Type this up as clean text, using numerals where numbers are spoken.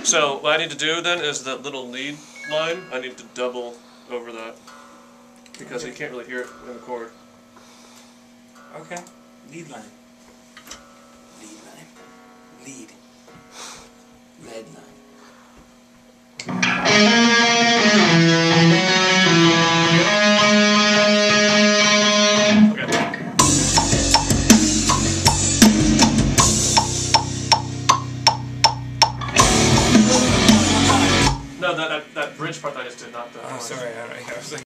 So what I need to do then is that little lead line, I need to double over that. Because you can't really hear it in the chord. Okay. Lead line. Lead line. Lead. Lead line. No, that bridge part I just did, not the... Oh, sorry. I was like...